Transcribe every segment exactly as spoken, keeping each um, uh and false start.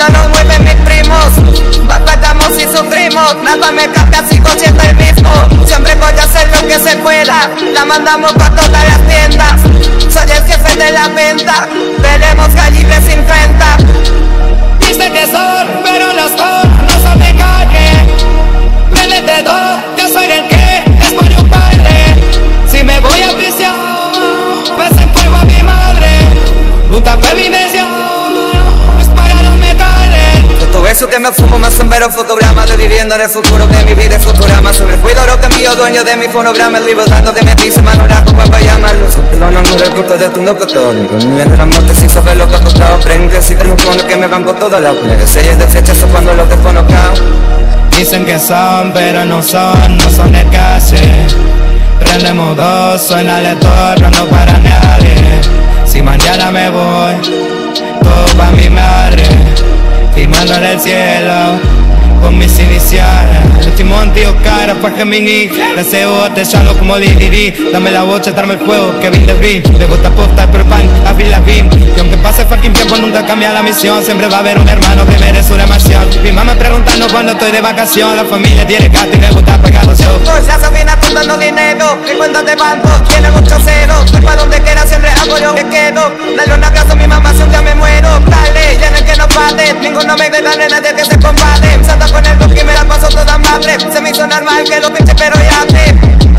no nos mueven mis primos. Batallamos y sufrimos, nada me cambia, sigo siendo el mismo. Siempre voy a hacer lo que se pueda, la mandamos para todas las tiendas. Soy el jefe de la venta, tenemos calibre cincuenta. Dice que son, pero no son, no son de calle. Métete todo, yo soy el que es por un padre. Si me voy a prisión, pues envuelvo a mi madre. Puta previdencia, es para los metales. De todo eso que me fumo más son veros fotogramas de viviendo en el futuro de mi vida y futurama. Sobre cuido lo que mío, dueño de mi fonograma. El libro dando de mi piso, manoraco, para llamarlo. Siempre lo no del culto de tu no católico. Ni de la muerte sin saber lo que ha costado. Prende, si te lo pones que me van por todos lados. Sellos de flechazo cuando los desconozcamos. Dicen que son, pero no son, no son de calle. Prendemos dos, suena el torno, no para nadie. Si mañana me voy, todo pa' mi madre. Firmando en el cielo, con mis iniciales. El timón, tío, cara, pa' Gemini. Deseo te llamo como Didi. Dame la bocha, darme el juego, que vin de brin. Le gusta posta, pero pan, abrir la bin. Y aunque pase fucking tiempo, nunca cambia la misión. Siempre va a haber un hermano que merece una mansión. Mi mamá preguntando cuando estoy de vacación. La familia tiene gato y le gusta pagar los shows. Ya se viene apuntando dinero, mi cuenta de banco tiene muchos ceros. Voy pa' donde quiera, siempre hago yo que quedo. Dale un abrazo a mi mamá si un día me muero. Dale, ya no es que no pare, ninguno me debe nadie que se combate. Santa con el bloque y me la paso toda madre. Se me hizo normal que lo pinche pero ya te.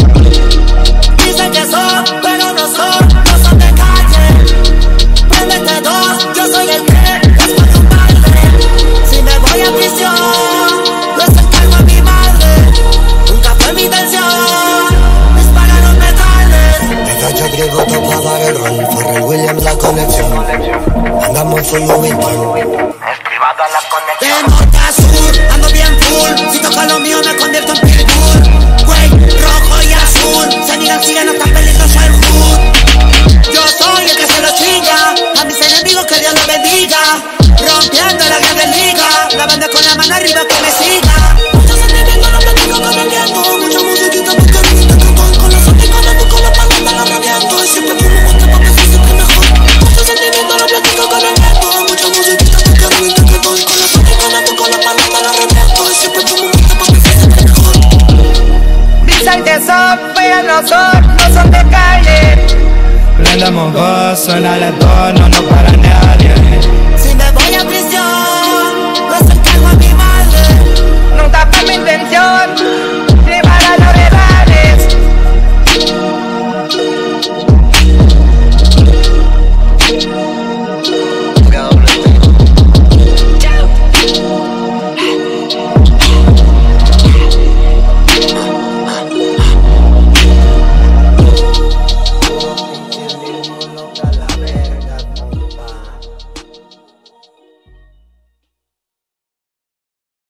Dicen que son, pero no son, no son de calle. Préndete dos, yo soy el que es por tu padre. Si me voy a prisión, lo encargo a mi madre. Nunca fue mi intención disparar los metales. De calle griego toca dar el rol. Pharrell Williams la conexión. Andamos full moving on. Escribada la conexión. De norte a sur, ando bien full. Si toca lo mío me convierto en pitbull. Güey, rojo y azul. Se miran, siguen, no están peligroso el hood. Yo soy el que se lo chinga. A mis enemigos que Dios los bendiga. Rompiendo la grande liga. La banda con la mano arriba que me siga. Muchos sentimientos los platico con el viento. Mucha musiquita porque necesito que con los anticones, con la paleta la rabiando. Y siempre fumo porque pa' pensar siempre mejor. Muchos sentimientos los platico con el viento. Mucha musiquita porque necesito que con los anticones, con la paleta la rabiando. Y siempre fumo porque pa' pensar siempre mejor. Dicen que son, pero no son, no son de calle. Prendamos dos, suena el torno, no para nadie.